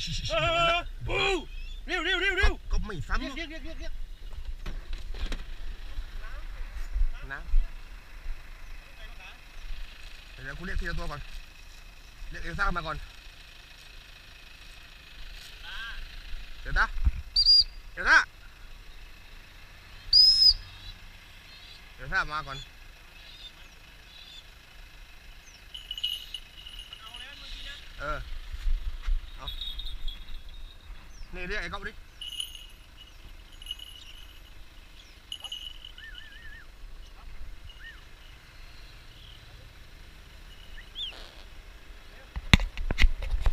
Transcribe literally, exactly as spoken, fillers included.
เร็วเร็วเร็วเร็วก็ไม่ซ้ำเรียกเรียกเรียกเรียกเรียกนะเดี๋ยวคุณเรียกทีละตัวก่อนเรียกเอลซ่ามาก่อนเดี๋ยวนะเดี๋ยวนะเดี๋ยวซ่ามาก่อนเออเอานี่เรียกไอ้ก๊อฟดิ